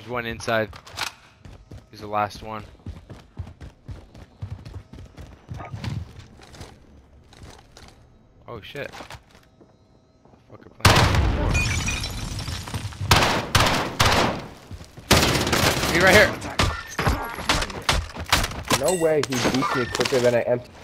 There's one inside. He's the last one. Oh shit. Fucker playing. He right here. No way he beats me quicker than I empty.